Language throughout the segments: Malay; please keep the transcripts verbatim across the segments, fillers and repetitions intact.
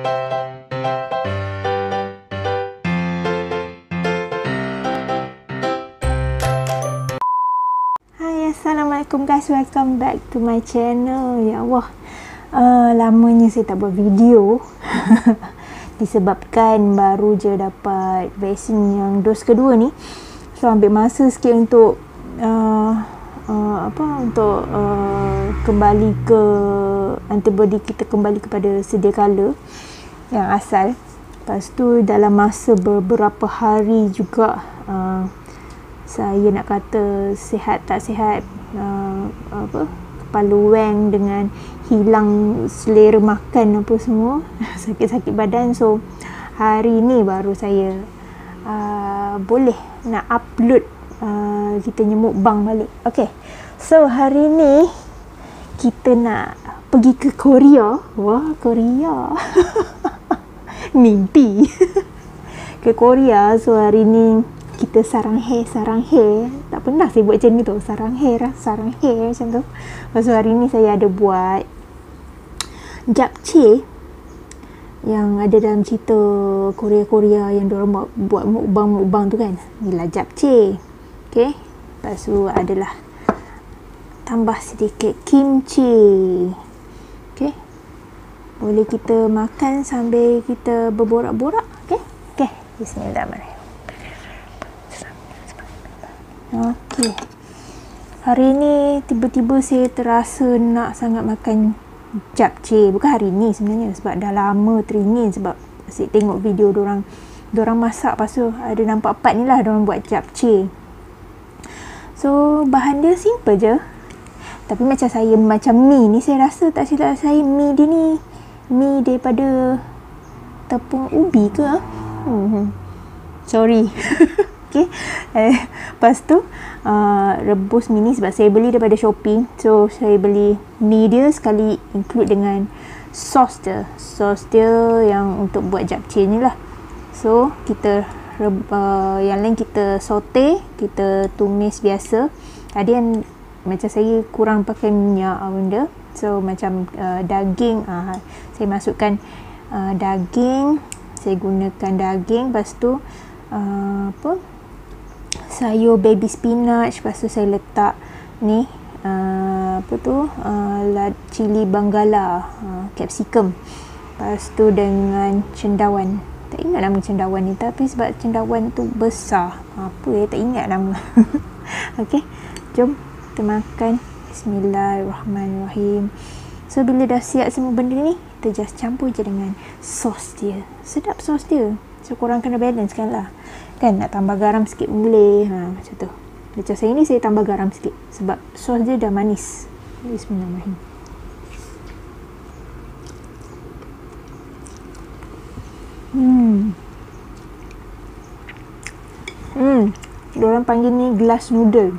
Assalamualaikum guys, welcome back to my channel. Ya Allah, uh, lamanya saya tak buat video disebabkan baru je dapat vaksin yang dos kedua ni, so ambil masa sikit untuk uh, uh, apa untuk uh, kembali ke antibody kita, kembali kepada sedia kala yang asal. Lepas tu dalam masa beberapa hari juga uh, saya nak kata sihat tak sihat, uh, apa kepala weng dengan hilang selera makan apa semua, sakit-sakit badan. So hari ni baru saya uh, boleh nak upload uh, kita nyemuk bang balik. Okay, so hari ni kita nak pergi ke Korea. Wah, Korea mimpi ke Korea. So hari ni kita sarang hair, sarang hair. Tak pernah saya buat macam ni tu. Sarang hair lah, sarang hair macam tu. Lepas tu hari ni saya ada buat japchae yang ada dalam cerita Korea-Korea yang diorang buat, buat mukbang-mukbang tu kan. Inilah japchae. Okay. Lepas tu adalah tambah sedikit kimchi. Okay. Boleh kita makan sambil kita berborak-borak. Okay. Okay. Bismillahirrahmanirrahim. Okey. Hari ni tiba-tiba saya terasa nak sangat makan japchae. Bukan hari ni sebenarnya, sebab dah lama teringin, sebab saya tengok video diorang diorang masak, lepas tu ada nampak part ni lah diorang buat japchae. So bahan dia simple je. Tapi macam saya macam mi ni, saya rasa tak silap saya mi dia ni mi daripada tepung ubi ke? Hmm. Sorry. Okay. Eh, lepas tu uh, rebus mi ni sebab saya beli daripada Shopee. So saya beli mi dia sekali include dengan sos dia. Sos dia yang untuk buat japchae ni lah. So kita uh, yang lain kita saute, kita tumis biasa. Tadi yang macam saya kurang pakai minyak benda. So macam uh, daging, uh, saya masukkan uh, daging. Saya gunakan daging. Lepas tu uh, apa sayur baby spinach. Lepas tu saya letak ni uh, apa tu uh, cili bangala, uh, capsicum. Lepas tu dengan cendawan. Tak ingat nama cendawan ni, tapi sebab cendawan tu besar, apa ya, tak ingat nama. Okey, jom kita makan. Bismillahirrahmanirrahim. So bila dah siap semua benda ni, kita just campur je dengan sos dia. Sedap sos dia. So korang kena balance kan lah. Kan nak tambah garam sikit boleh. Ha, macam tu. Macam saya ni saya tambah garam sikit sebab sos dia dah manis. Bismillahirrahmanirrahim. Hmm. Hmm. Diorang panggil ni glass noodle.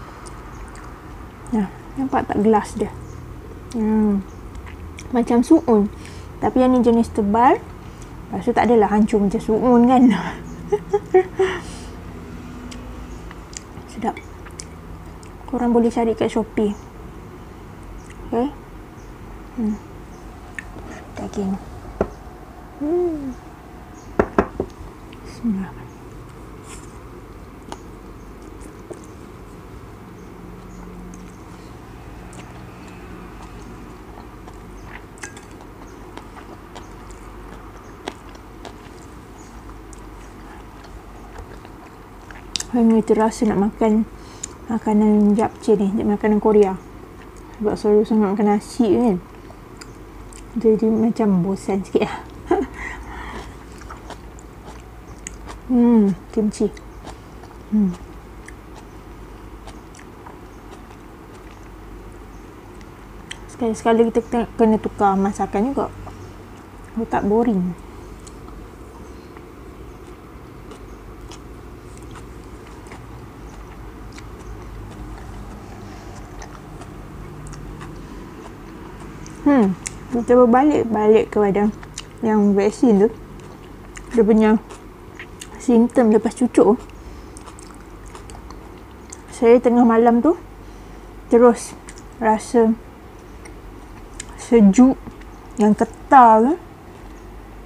Nah, nampak tak gelas dia? Hmm. Macam suun. Tapi yang ni jenis tebal. Lepas tu tak adalah hancur macam suun kan. Sedap. Korang boleh cari kat Shopee. Okay. Hmm. Daging. Hmm. Bismillah. Hanya terasa nak makan makanan japchae ni, makanan Korea. Sebab selalu sangat makan nasi kan. Jadi macam bosan sikit lah. Hmm, kimchi. Hmm. Sekali-sekala kita kena tukar masakan juga. Oh, tak boring. Hmm, kita berbalik balik kepada yang vaksin tu. Dia punya simptom lepas cucuk. Saya tengah malam tu terus rasa sejuk yang ketal.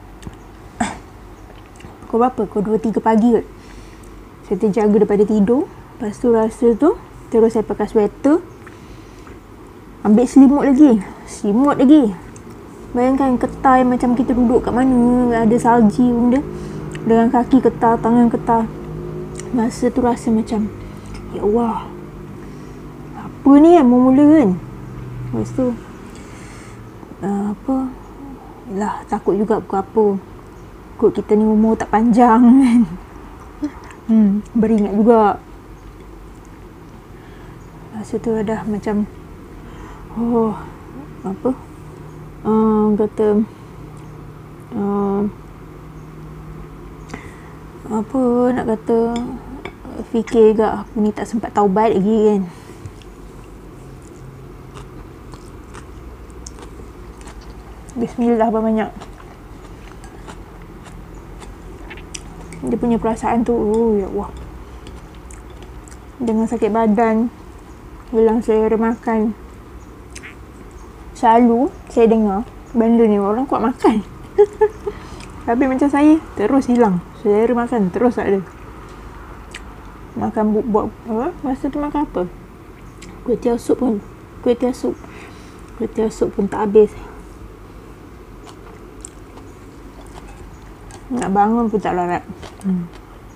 pukul berapa? Pukul dua tiga pagi kot. Saya terjaga daripada tidur. Lepas tu rasa tu, terus saya pakai sweater. Ambil selimut lagi. Selimut lagi. Bayangkan ketai macam kita duduk kat mana, ada salji benda. Dengan kaki ketar, tangan ketar. Masa tu rasa macam, ya Allah, apa ni kan, mula-mula kan. Lepas tu, uh, apa, yelah, takut juga pukul apa. Kot kita ni umur tak panjang kan. Hmm, beringat juga. Masa tu dah macam, oh, apa, uh, kata, uh, apa nak kata, fikir juga aku ni tak sempat taubat lagi kan. Bismillah banyak. Dia punya perasaan tu, oh ya Allah. Dengan sakit badan, hilang selera makan. Selalu saya dengar benda ni orang kuat makan. Tapi macam saya, terus hilang selera makan, terus tak ada. Makan bu- buat apa? Masa tu makan apa? Kuih tiaw sup pun, kuih tiaw sup. Kuih tiaw sup pun tak habis. Nak bangun pun tak larat. Hmm.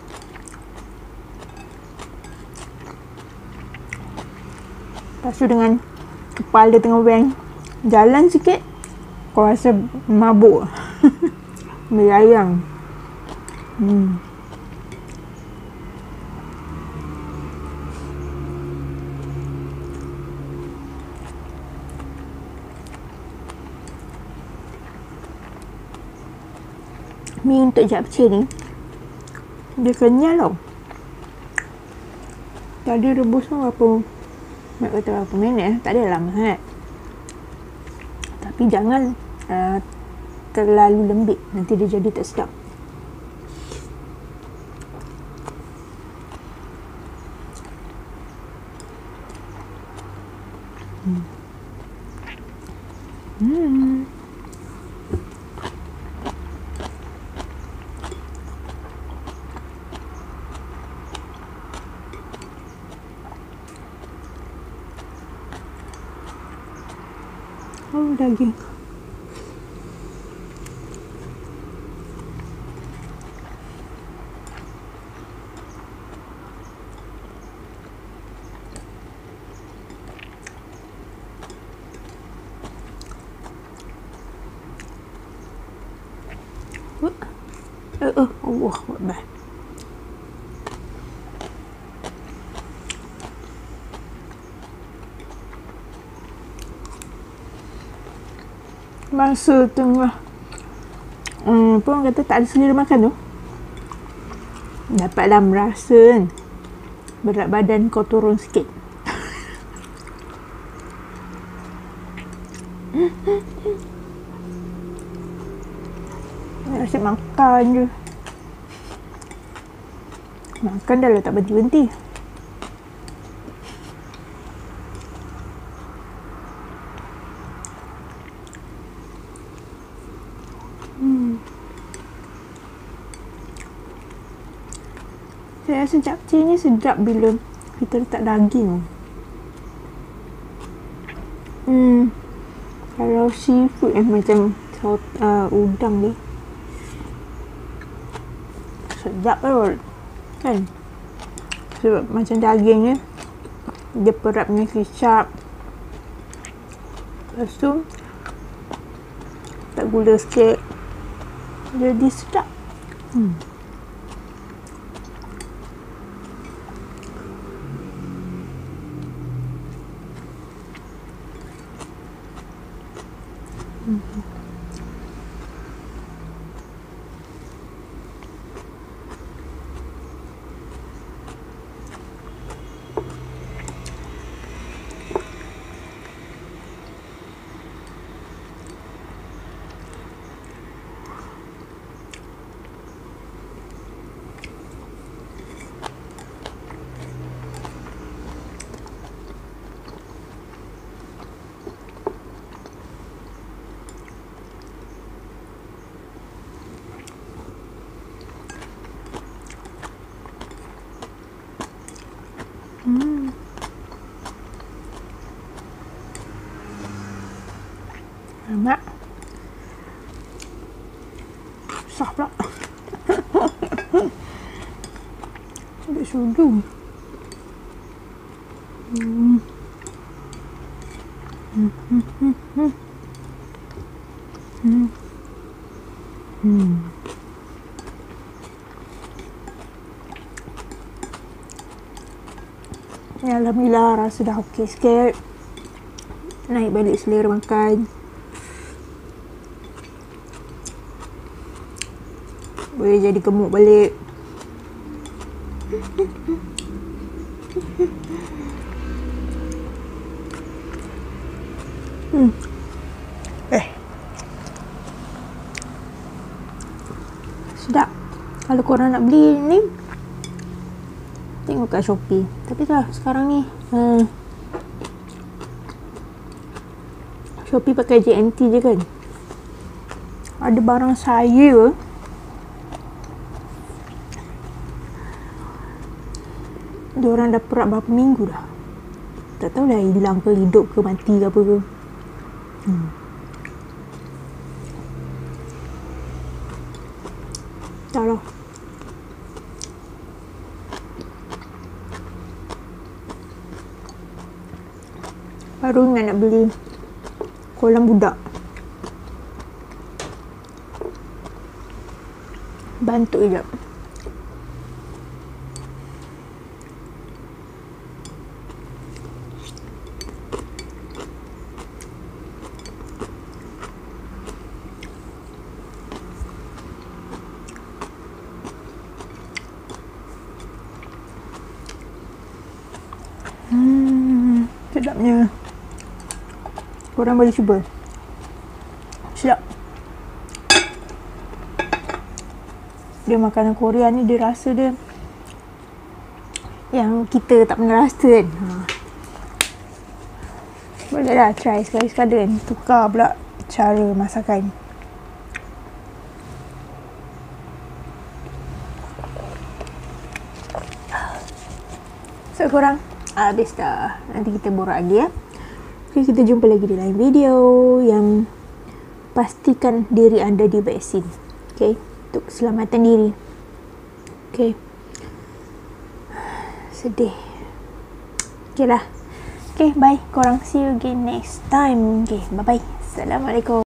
Lepas tu dengan kepala tengah beng, jalan sikit, kau rasa mabuk. Melayang. Hmm. Mi untuk japchae ni, dia kenyal tau. Tadi rebus tu berapa, nak kata berapa minit eh? Tak ada lama sangat. Tapi jangan uh, terlalu lembik, nanti dia jadi tak sedap. Hmm. Hmm. Oh, daging. Uh, uh, uh, Allah Akbar. Masa tengah hmm, apa orang kata tak ada selera makan tu, dapatlah merasa kan, berat badan kau turun sikit. Asyik makan je. Makan dah lah tak berhenti-berhenti. Hmm. Saya rasa japchae ni sedap bila kita letak daging. Hmm. Kalau seafood eh macam uh, udang ni, sedap kot kan, sebab macam daging ni dia perap dengan kicap, lepas tu tak gula sikit, jadi sedap. Hmm. Hmm. Basah pula. Ada sudu. Hmm. Hmm. Hmm. Hmm. Hmm. Hmm. Hmm. Ya, alhamdulillah rasa dah okey sikit. Naik balik selera makan. Boleh jadi gemuk balik. Hmm. Eh. Sedap. Kalau korang nak beli ni, tengok kat Shopee. Tapi lah sekarang ni hmm, Shopee pakai J N T je kan. Ada barang saya diorang dah perak berapa minggu dah. Tak tahu dah hilang ke, hidup ke, mati ke apa ke. Hmm. Tak lah. Baru ingat nak beli kolam budak. Bantu sekejap. Hmm, sedapnya. Korang boleh cuba. Sedap. Dia makanan Korea ni, dia rasa dia yang kita tak pernah rasa kan. Ha. Boleh lah try sekali-sekala kan. Tukar pula cara masakan. So korang, habis dah. Nanti kita borak lagi ya. Okay, kita jumpa lagi di lain video yang pastikan diri anda divaksin. Okay, untuk keselamatan diri. Okay. Sedih. Okay lah. Okay, bye. Korang see you again next time. Okay, bye-bye. Assalamualaikum.